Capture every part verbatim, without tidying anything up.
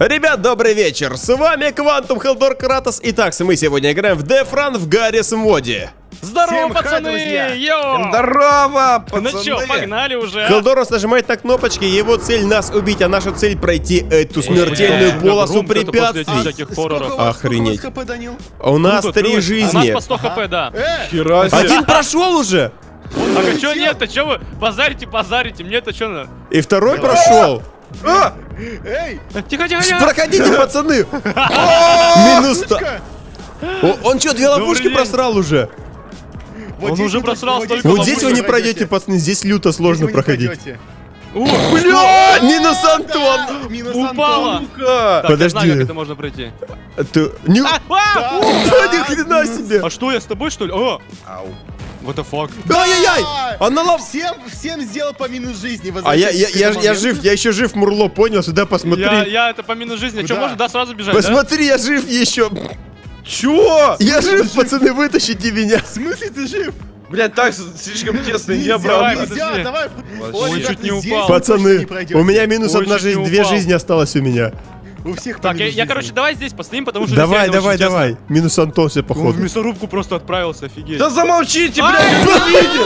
Ребят, добрый вечер, с вами Квантум, Хелдор, Кратос. Итак, мы сегодня играем в Death Run в Гаррис моде. Здорово, Всем пацаны! хай, Йо! Здорово, пацаны! Ну чё, погнали уже! Хелдорос нажимает на кнопочки, его цель нас убить, а наша цель пройти эту смертельную полосу препятствий. Охренеть. Сколько у вас хп, Данил? У нас Круто, три круто. жизни. У нас по сто хп, да. Хера себе. Один прошел уже. Так а чё нет-то? Чё вы базарите, базарите? Мне-то чё надо? И второй прошел. А! Эй! Тихо, тихо, тихо! Проходите, пацаны. Минус сто. Он что, две ловушки день. просрал уже? Он уже просрал столько Вот здесь вы не пройдете, пацаны, здесь люто сложно проходить. О, Бля, минус Антон. Минус упала! Антонка. Так, я знаю, Подожди. как это можно пройти. Ты... Не... А, а! Да, ни хрена себе. А что, я с тобой, что ли? О! Ау. What the fuck? Ай-яй-яй! Она лов... Всем, всем сделал по минус жизни. А я, я, я, я жив, я еще жив, Мурло, понял? Сюда посмотри. Я, я это по минус жизни. Что, Куда? можно, да, сразу бежать, Посмотри, я жив еще. Чё? Я жив, пацаны, вытащите меня. В смысле ты жив? Блять, так слишком тесно, не давай, обратно. подожди. Нельзя, давай. Ой, ребята, чуть не здесь упал. вы точно Пацаны, не пройдете. у меня минус Ой, одна чуть не жизнь, две упал. жизни осталось у меня. У всех по Так, я, минус я, жизни. короче, давай здесь постоим, потому что Давай, здесь реально давай, очень тесно. давай. Минус Антон все Он в походу. мясорубку просто отправился, офигеть. Да замолчите, А! блядь, он не видит!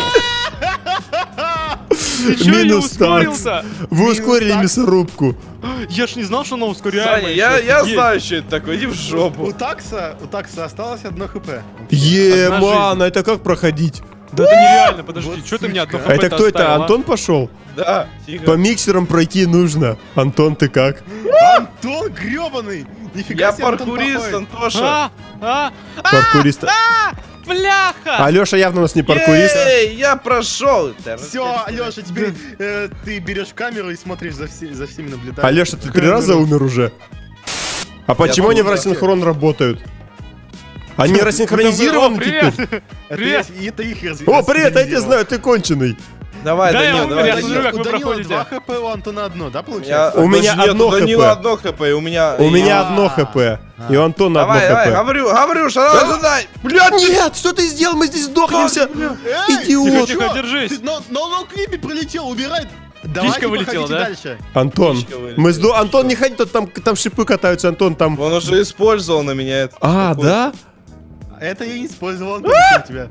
Ты чё, не Минус такс. ускорился? Вы Минус ускорили такс. мясорубку. Я ж не знал, что она ускоряемая. Саня, я, ещё, я офигеть. знаю, что это такое, иди в У жопу. такса, у такса осталось одно хп. Е-ман, это как проходить? Да это нереально, подожди, Вот что ты мне одно сучка. А это кто это? Антон пошел? Да, тихо. По миксерам пройти нужно. Антон, ты как? Антон гребаный! Нифига Я себе, Антон паркурист, проходит. Антоша. А, а, Паркурист. а, бляха! Алеша явно у нас не паркурист. Эй, я прошел. Все, Алеша, теперь э, ты берешь камеру и смотришь за, все- за всеми наблюдаешь. Алеша, ты три раза умер уже? А почему они в помню, да. рассинхрон работают? Они рассинхронизированы О, теперь? привет! Это, Привет! я- это их раз- О, привет, я тебя рассинхронизировал. знаю, ты конченый. Давай, Да, я Данил, умер, давай, я Данил. смотрю, как У вы Данила проходите. два хп, у Антона одно, да, Я- получается? У меня Нет, одно у Данила хп. одно хп, у меня... У меня А. одно хп. И у Антона одно Давай, давай, хп. говорю, говорю, что сюда. Блядь, нет, что ты сделал? Мы здесь сдохнемся. Эй, Идиот. Тихо, чё? держись. Ты на, на ноуклипе пролетел, убирай. Давайте вылетела, проходите да? дальше. Антон, Птичка вылетела. мы сдо... Антон, не ходи, тут там, там шипы катаются, Антон, там... Он уже использовал на меня это. А, да? Это я не использовал, Антон, у тебя.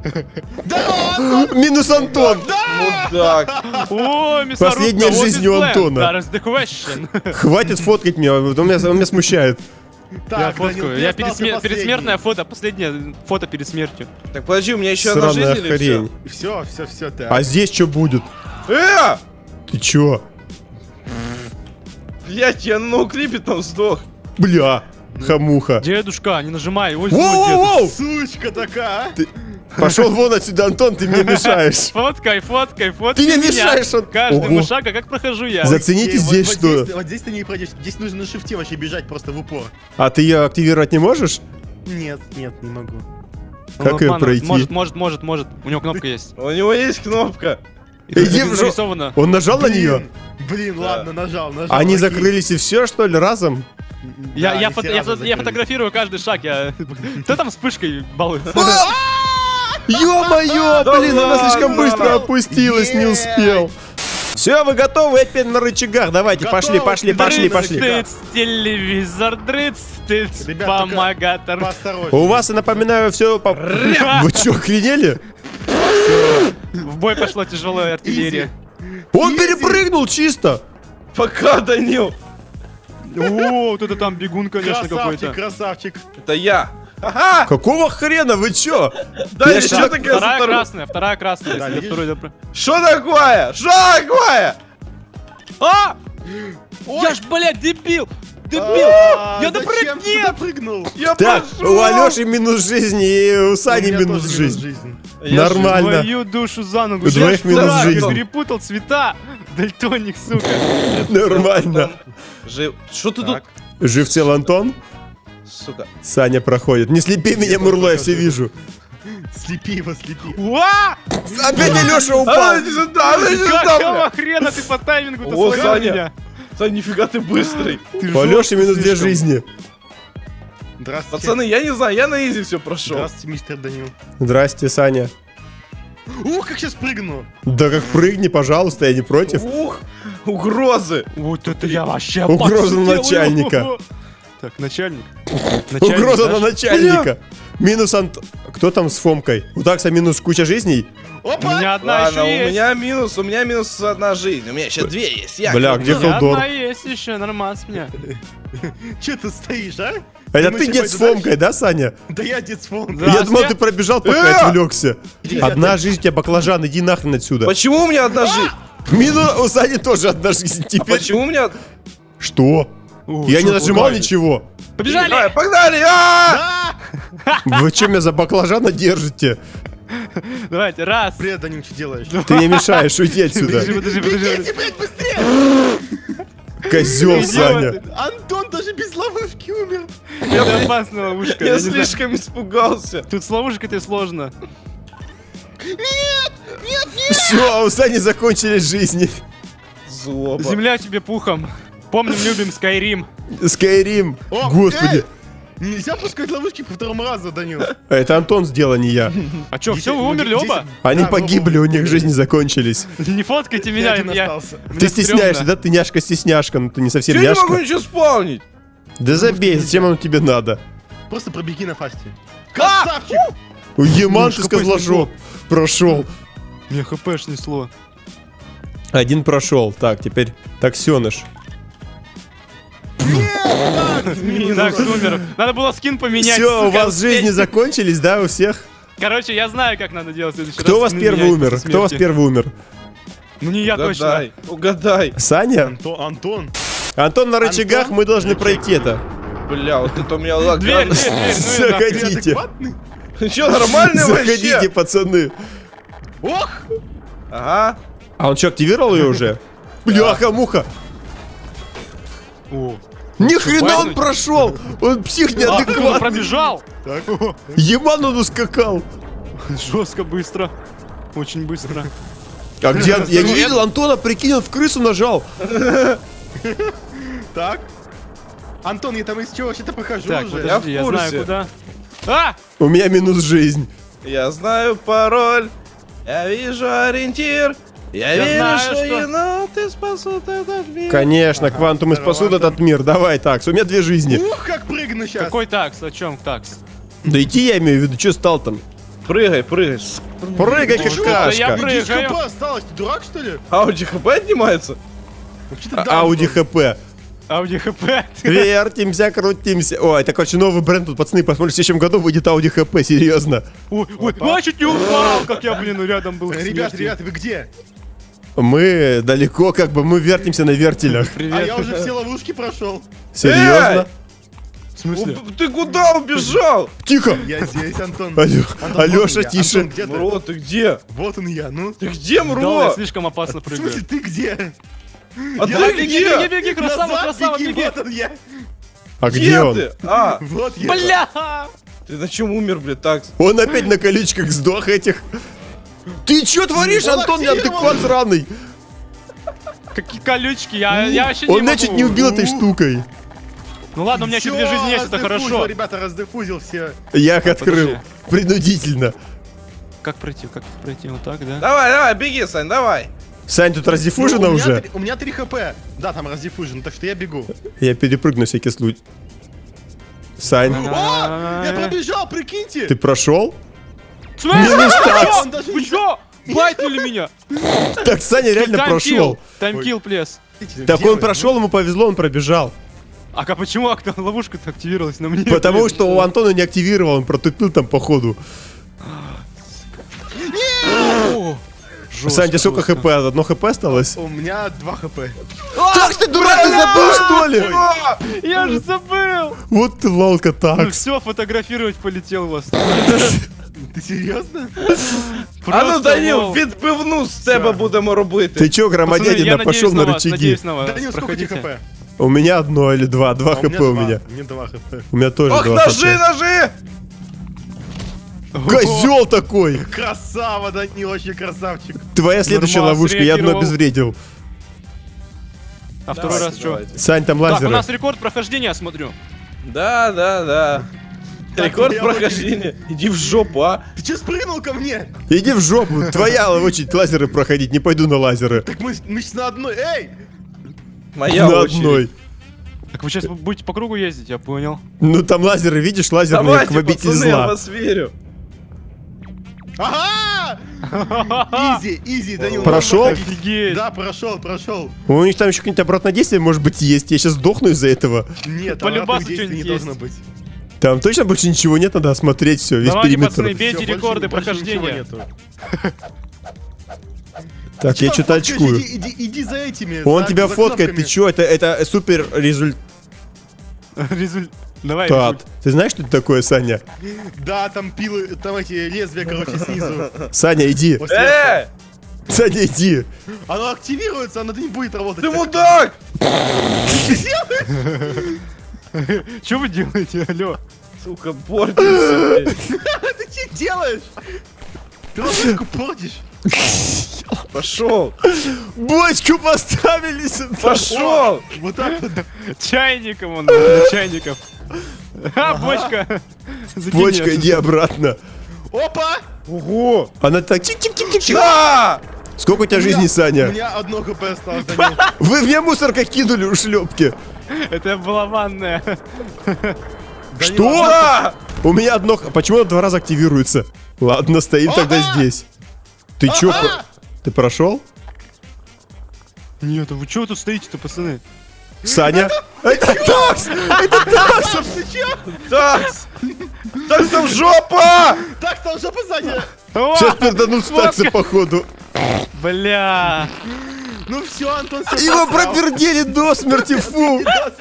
Минус Антон. Мудак. О, мясорубка, Последняя what is жизнь у plan? Антона. That is the question. Хватит фоткать меня, он меня, он меня смущает. Я Так, Данил, фоткаю. ты Я остался пересме- последний. пересмертное фото, последнее фото перед смертью. Так, подожди, у меня еще одна Сраная жизнь или хрень. все? Все, все, все, ты. А здесь что будет? Э! Ты чё? Блять, я на ноуклипе там сдох. Бля, хамуха. Дедушка, не нажимай. Ой, Воу-воу-воу! Сучка такая, а? Пошел вон отсюда, Антон, ты мне мешаешь. Фоткай, фоткай, фоткай. Ты мне меня. мешаешь, он- Каждому Ого. шагу, как прохожу я. За- Зацените Окей, вот- здесь, вот что- здесь- Вот здесь ты не пройдешь. Здесь нужно на шифте вообще бежать просто в упор. А ты ее активировать не можешь? Нет, нет, не могу. Как Он её обманывает. пройти? Может, может, может, может. У него кнопка есть. У него есть кнопка. И тут Иди в жо- нарисовано. Он нажал на нее? Блин, ладно, нажал, нажал. Они окей. закрылись и все, что ли, разом? Я, Да, я, они фото- все я, разом фото- я закрылись. фотографирую каждый шаг. Я... Кто там вспышкой балуется? Ё-моё, Да блин, она ладно. слишком быстро опустилась, не Е. успел. Все, вы готовы? Я теперь на рычагах. Давайте, Готов. пошли, пошли, пошли, Дрыц, пошли. тыц, телевизор, дрыц, тыц, Ребят, только помогатор. Поосторожнее. У вас, я напоминаю, все по... Вы что, охренели? В бой пошла тяжелая артиллерия. Он Изи. перепрыгнул чисто. Пока, Данил. О, вот это там бегун, конечно, Красавчик, какой-то. красавчик. Это я. Ага! Какого хрена, вы чё? Да, Я что щас- такая Вторая затор- красная, вторая красная. Да, если видишь? второй добро- Что такое? Что такое? А! Я ж, блядь, дебил! Дебил! А, Я зачем допрыг... ты Нет! допрыгнул? Я Так, прошел. у Алёши минус жизни и у У Сани меня минус тоже жизнь. Я Нормально. Твою душу за ногу. У двоих Я ж минус дурак, жизнь. я перепутал цвета. Дальтоник, сука. Нормально. Жив. Что ты тут? Так. Жив цел Антон? Сука. Саня проходит. Не слепи меня, Мурло, я все вижу. Слепи его, слепи. Уа! Опять Алёша А, упал. иди сюда, иди сюда, Какого бля. хрена ты по таймингу-то О, словил Саня. меня? Саня, нифига ты быстрый. Ты У Алёши жёсткий минус две слишком. жизни. Здравствуйте. Пацаны, я не знаю, я на изи все прошел. Здравствуйте, мистер Данил. Здрасте, Саня. Ух, как сейчас прыгну. Да как прыгни, пожалуйста, я не против. Ух, Угрозы. Вот это я вообще Угроза опасно начальника. делаю. Так, начальник. Начальник, Угроза на да? начальника. Минус Ант... Кто там с Фомкой? У Такса минус куча жизней? У Опа! меня одна Ладно, еще у есть. меня минус, у меня минус одна жизнь. У меня еще две есть. Я Бля, как где У меня Халдор? одна есть еще, нормально с меня. Че ты стоишь, а? Это Думаешь, ты я дед с пойду Фомкой, да, Саня? дальше? Да я дед с Фомкой. Да. Я думал, Здравствуйте. ты пробежал, пока Э! отвлекся. Одна жизнь у тебя, баклажан, иди нахрен отсюда. Почему у меня одна жизнь? Минус у Сани тоже одна жизнь А теперь. почему у меня... Что? О, Я не чё нажимал пугали? ничего. Побежали! Давай, погнали! А! Вы что меня за баклажана держите? Давайте, раз. Привет, Данил, что делаешь? Ты мне мешаешь, уйди отсюда. Подожди, подожди, подожди. Бегите, блядь, быстрее! Козел, Саня. Идиоты. Антон даже без ловушки умер. Это опасная ловушка. Я я не знаю. слишком испугался. Тут с ловушкой-то сложно. Все, у Сани закончились жизни. Злоба. Земля тебе пухом. Помним, любим Skyrim. Скайрим. О, Господи. эй! Нельзя пускать ловушки по второму разу, Данил. Это Антон сделал, не я. А чё, все, вы Десять- умерли десять- оба? Они Да, погибли, у них жизни закончились. Не фоткайте меня, один я... остался. мне Ты стесняешься, стрёмно. да? Ты няшка-стесняшка, но ты не совсем Я не могу няшка. ничего спавнить. Да забей, зачем оно тебе надо? Просто пробеги на фасте. Красавчик! Еман, ты хп сказал, прошел. Мне хп снесло. Один прошел. Так, теперь таксеныш. Так, сумер. Надо было скин поменять. Все, у сука, вас успеть. жизни закончились, да, у всех? Короче, я знаю, как надо делать в следующий раз. Кто у вас Скины первый менять умер? после Кто у вас смерти. первый умер? Ну не я точно. Угадай, угадай. Саня? Антон, Антон. Антон на рычагах, Антон? мы должны пройти это. Бля, вот это у меня Дверь, лаган. дверь, дверь. Ну и Ты нахуй. Заходите. адекватный? Че, нормально Заходите, вообще? пацаны. Ох! Ага. А он что, активировал ее уже? Бляха-муха. О, Ни хрена он байнуть? прошел! Он псих а, как он неадекватный. пробежал? Так. Еман он ускакал. Жестко, быстро. Очень быстро. А где он? Я не видел Антона, прикинь, он в крысу нажал. Так. Антон, я там из чего вообще-то похожу Так, уже. подожди, Я я в знаю курсе. куда. А! У меня минус жизнь. Я знаю пароль. Я вижу ориентир. Я, Я верю, знаю, что, что- еноты спасут этот мир. Конечно, квантумы здорово, спасут Антон. этот мир. Давай, такс, у меня две жизни. Ух, как прыгну сейчас. Какой такс? О чем такс? Да идти я имею в виду, что стал там? Прыгай, прыгай. Прыгай, Ты как чё? Да я кашка. прыг- Дичь прыгаю. ХП осталось, ты дурак что ли? Ауди хп отнимается? Вообще-то да, Ауди Антон. ХП. Ауди хп. Вертимся, крутимся. Ой, это, короче, новый бренд тут, пацаны, посмотрите, в следующем году выйдет Ауди ХП, серьезно. Ой, ой, ой, чуть не упал, как я, блин, ну рядом был. к Ребят, смерти. ребят, вы где? Мы далеко, как бы, мы вертимся на вертелях. А Привет. я уже все ловушки прошел. Серьезно? В смысле? О, ты куда убежал? Тихо! Я здесь, Антон. Алё, Антон, Алёша, вот он я. тише. Антон, где ты? Мро, ты где? Вот он я, ну. Ты где, Да, я Мро? слишком опасно В прыгаю. смысле, ты где? А Я ты Беги, беги, где? беги, красава, Назад красава, беги, беги. вот он я. А где Где он? ты? А, Вот я. Бля! ты на чем умер, блядь, так? Он опять на колючках сдох этих. Ты чё творишь, Он Антон, активировал. неадекват сраный? Какие колючки, я, я вообще не Он меня могу. чуть не убил этой штукой. Ну ладно, у меня еще две жизни есть, это раздеффузил, хорошо. Ребята, раздефузил все. Я их открыл. подожди. Принудительно. Как пройти, как пройти, вот так, да? Давай, давай, беги, Сань, давай. Сань, тут Ну, раздиффужено у меня уже? три- У меня три хп. Да, там раздеффужен, так что я бегу. Я перепрыгну на всякий случай. Сань, О, я пробежал, прикиньте. Типа, ты прошел? В смысле? Минус Вы такс. чё? Он даже Вы не- чё? Байтнули меня! Так Саня реально прошел. Таймкил, плес. Так Где он вы? прошел, ему повезло, он пробежал. А как почему акта- ловушка-то активировалась на мне? Потому блин? что у Антона не активировал, он протупил там походу. О, жёстко, Сань, тебе сколько жёстко. хп? Одно хп осталось? У меня два хп. Так ты дурак, ты забыл что ли? Я же забыл! Вот ты лалка Ну так. все, фотографировать полетел вас. Ти серйозно? А ну, Просто Данил, вау. відбивну з тебе будемо робити. Ты чё, Пацаны, громадянина, я пошел надеюсь на на вас, рычаги. надеюсь на вас. Данил, сколько тебе Проходите. хп? У меня одно или два. Два А хп у меня. Мне два хп. У меня тоже Ох, два ножи, хп. ножи! Козел такой! Красава, Данил, вообще красавчик. Твоя следующая Нормас ловушка, я одно среагировал. обезвредил. А второй раз что? Сань, там Так, у лазеры. нас рекорд прохождения, смотрю. Да, да, да. Так, Рекорд я прохождения. Иди в жопу, а. Ты че спрыгнул ко мне? Иди в жопу, твоя очередь лазеры проходить, не пойду на лазеры. Так мы, мы ж на одной. Эй! Моя На очередь. одной. Так вы сейчас будете по кругу ездить, я понял. Ну там лазеры, видишь, лазерные, Давайте, к обители пацаны, я зла. вас верю. Ага! Изи, изи, Данил. Прошел? можно ходить. Офигеть. Да, прошел, прошел. У них там еще какое-нибудь обратное действие, может быть, есть. Я сейчас сдохну из-за этого. Нет, По любасу обратных действий не что-нибудь должно быть. Там точно больше ничего нет, надо осмотреть все, весь Давайте, периметр. пацаны, бейте Всё, больше- рекорды больше ничего прохождения. нету. Так, я Чё, что-то фоткаешь? очкую. Иди, иди, иди за этими. Он за- тебя за фоткает, кнопками. ты чё? Это, это супер результат. Резуль- Давай, резуль. Ты знаешь, что это такое, Саня? Да, там пилы, там эти лезвия, короче, снизу. Саня, иди. После- Э! Саня, иди. Оно активируется, оно не будет работать. Ты мудак! Что вы делаете, алло? Сука, портится. Ты что делаешь? Ты лодку портишь. Пошел! Бочку поставили сюда. Пошел! Вот так вот. Чайником он, на чайников. А, бочка. Закинь Бочка, её. иди обратно. Опа! Ого! Она так тик-тик-тик-тик. Да! Сколько у тебя жизни, У Саня? меня одно хп осталось, Данил. Вы в меня мусорка кинули у шлепки. Это была ванная. Что? Да! У меня одно... х- Почему оно два раза активируется? Ладно, стоим тогда Ага! здесь. Ты чё? Ага! по- Ты прошел? Нет, а вы чего тут стоите-то, пацаны? Саня? Это Такс! Это Такс! Ты чё? Такс! Такс, там жопа! Так, там жопа сзади. О, Сейчас перданут с Такса, фотка. походу. Бля. Ну все, Антон, все. Его пропердели до смерти, фу!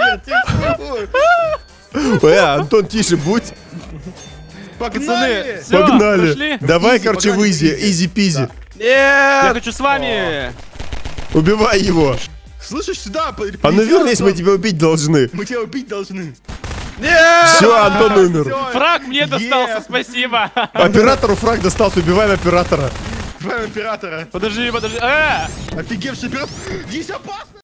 Э, Антон, тише будь. Погнали! Всё, Погнали. пошли. Давай, Изи, короче, в погнали, изи. изи. Изи-пизи. Я Нет! хочу с вами. Убивай его. Слышишь, сюда. по- А ну прилетел, вернись, мы Антон. тебя убить должны. Мы тебя убить должны. Нет! Все, Антон умер. Всё. Фраг мне достался, Е. спасибо. Оператору фраг достался, убиваем оператора. Прям императора. Подожди, подожди. Э! Офигевший оператор. Здесь опасно.